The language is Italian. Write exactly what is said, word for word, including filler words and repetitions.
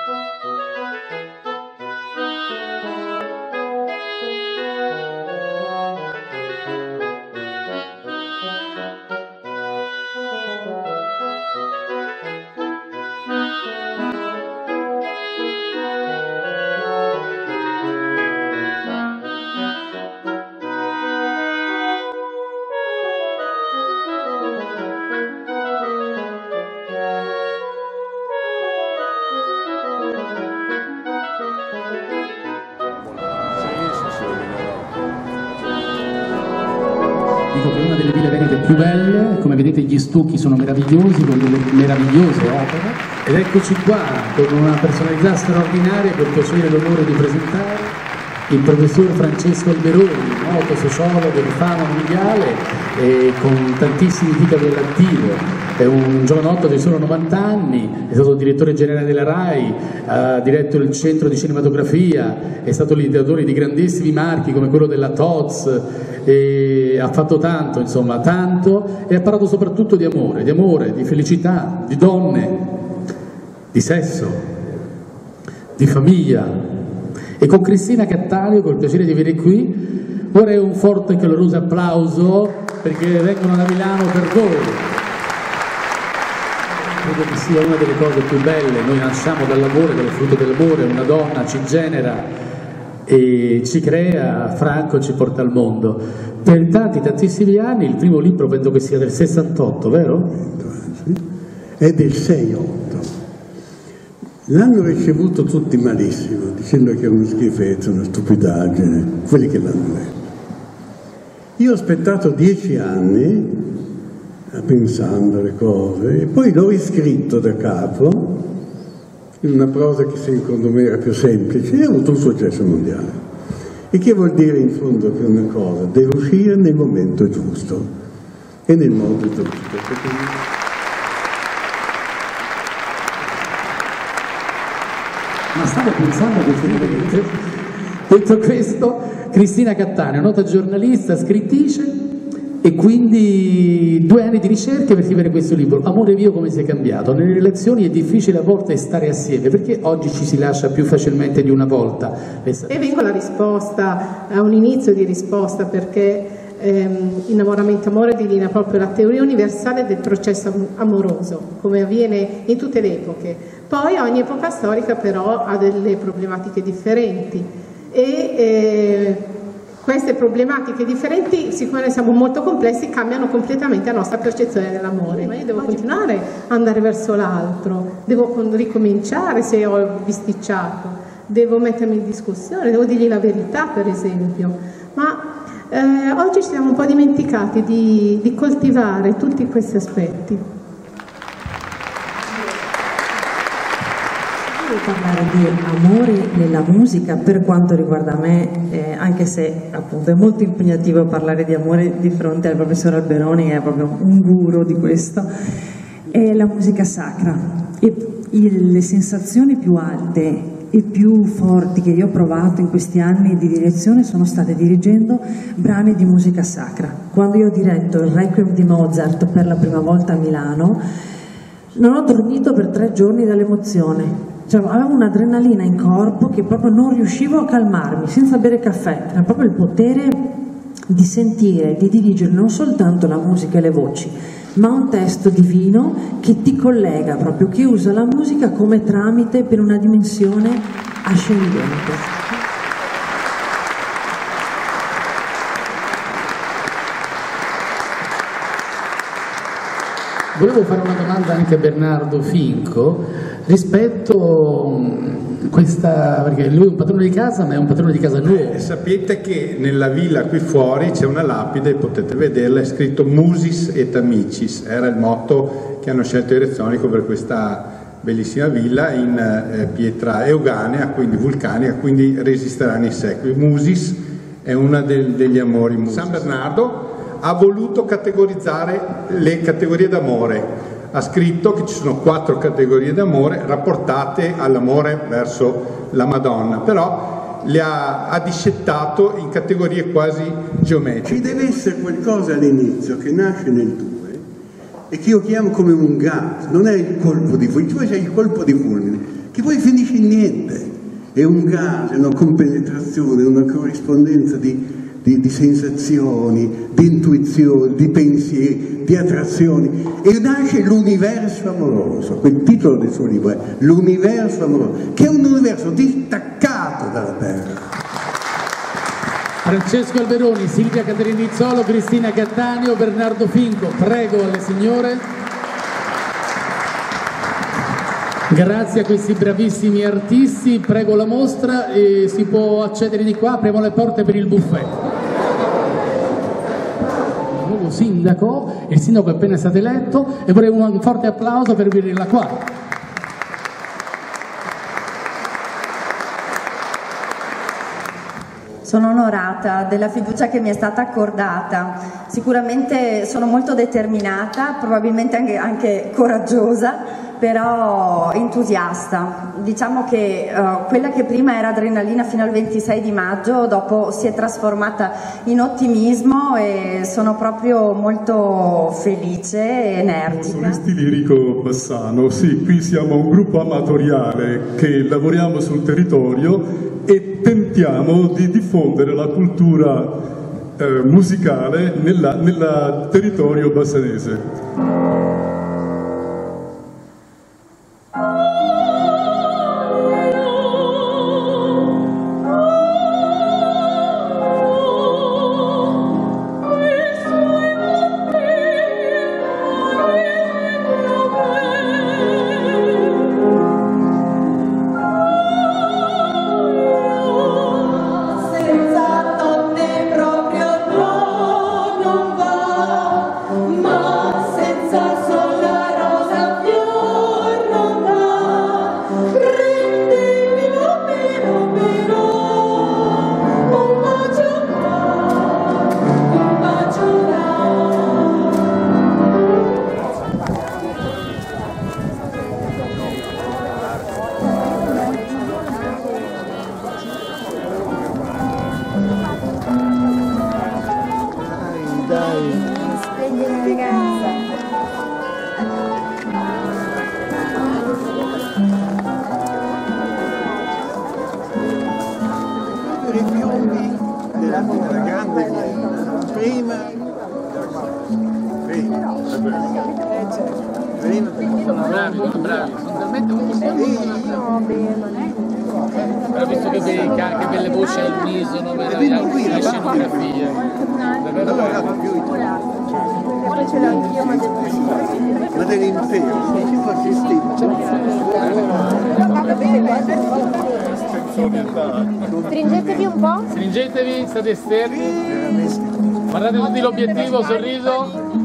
Dico che è una delle ville venete più belle, come vedete gli stucchi sono meravigliosi, con delle meravigliose opere. Ed eccoci qua, con una personalità straordinaria, per piacere e l'onore di presentare il professor Francesco Alberoni, noto sociologo di fama mondiale e con tantissimi titoli all'attivo. È un giovanotto di solo novanta anni, è stato direttore generale della RAI, ha diretto il centro di cinematografia, è stato l'ideatore di grandissimi marchi come quello della Tod's, e ha fatto tanto, insomma, tanto, e ha parlato soprattutto di amore, di amore, di felicità, di donne, di sesso, di famiglia. E con Cristina Cattaneo, col piacere di avere qui, vorrei un forte e caloroso applauso perché vengono da Milano per voi. Credo che sia una delle cose più belle, noi nasciamo dall'amore, dal frutto dell'amore, una donna ci genera e ci crea, Franco ci porta al mondo. Per tanti, tantissimi anni, il primo libro penso che sia del sessantotto, vero? È del sessantotto. L'hanno ricevuto tutti malissimo, dicendo che è una schifezza, una stupidaggine, quelli che l'hanno letto. Io ho aspettato dieci anni pensando alle cose e poi l'ho riscritto da capo in una prosa che secondo me era più semplice e ha avuto un successo mondiale. E che vuol dire in fondo che una cosa deve uscire nel momento giusto e nel modo giusto. Perché... Ma stavo pensando che detto questo, Cristina Cattaneo, nota giornalista, scrittrice, e quindi due anni di ricerche per scrivere questo libro. Amore mio, come sei cambiato? Nelle relazioni è difficile a volte stare assieme, perché oggi ci si lascia più facilmente di una volta. E vengo alla risposta, a un inizio di risposta, perché ehm, innamoramento amore delinea proprio la teoria universale del processo amoroso, come avviene in tutte le epoche. Poi ogni epoca storica però ha delle problematiche differenti e eh, queste problematiche differenti, siccome siamo molto complessi, cambiano completamente la nostra percezione dell'amore. Ma io devo continuare ad andare verso l'altro, devo ricominciare se ho bisticciato, devo mettermi in discussione, devo dirgli la verità per esempio. Ma eh, oggi ci siamo un po' dimenticati di, di coltivare tutti questi aspetti. Parlare di amore nella musica per quanto riguarda me, eh, anche se appunto è molto impegnativo parlare di amore di fronte al professor Alberoni, che è proprio un guru di questo, è la musica sacra. E il, le sensazioni più alte e più forti che io ho provato in questi anni di direzione sono state dirigendo brani di musica sacra. Quando io ho diretto il Requiem di Mozart per la prima volta a Milano, non ho dormito per tre giorni dall'emozione. Cioè, avevo un'adrenalina in corpo che proprio non riuscivo a calmarmi senza bere caffè. Era proprio il potere di sentire, di dirigere non soltanto la musica e le voci, ma un testo divino che ti collega proprio, che usa la musica come tramite per una dimensione ascendente. Volevo fare una domanda anche a Bernardo Finco rispetto a questa, perché lui è un padrone di casa, ma è un padrone di casa nuovo. Eh, sapete che nella villa qui fuori c'è una lapide, potete vederla, è scritto Musis et Amicis, era il motto che hanno scelto i Rezzonico per questa bellissima villa in eh, pietra euganea, quindi vulcanica, quindi resisterà nei secoli. Musis è una del, degli amori. Musis. San Bernardo ha voluto categorizzare le categorie d'amore. Ha scritto che ci sono quattro categorie d'amore rapportate all'amore verso la Madonna, però le ha, ha discettato in categorie quasi geometriche. Ci deve essere qualcosa all'inizio che nasce nel due e che io chiamo come un gas, non è il colpo di fulmine, cioè c'è il colpo di fulmine che poi finisce in niente. È un gas, è una compenetrazione, una corrispondenza di, di, di sensazioni, di intuizioni, di pensieri, di attrazioni, e nasce l'universo amoroso. Quel titolo del suo libro è L'universo amoroso, che è un universo distaccato dalla Terra. Francesco Alberoni, Silvia Caterinizzolo, Cristina Cattaneo, Bernardo Finco, prego alle signore. Grazie a questi bravissimi artisti, prego la mostra e si può accedere di qua, apriamo le porte per il buffet. Il nuovo sindaco, il sindaco è appena stato eletto e vorrei un forte applauso per venirla qua. Sono onorata della fiducia che mi è stata accordata, sicuramente sono molto determinata, probabilmente anche, anche coraggiosa, però entusiasta. Diciamo che uh, quella che prima era adrenalina fino al ventisei di maggio, dopo si è trasformata in ottimismo e sono proprio molto felice e energica. Solisti Lirico Bassano, sì, qui siamo un gruppo amatoriale che lavoriamo sul territorio e tentiamo di diffondere la cultura eh, musicale nel territorio bassanese. Però visto che, be che belle voci al unisono, la scenografia. Ora ce l'ho anch'io, ma devo Ma dell'impero, ci fa Stringetevi un po'. Stringetevi, state esterni. Guardate tutti l'obiettivo, sorriso.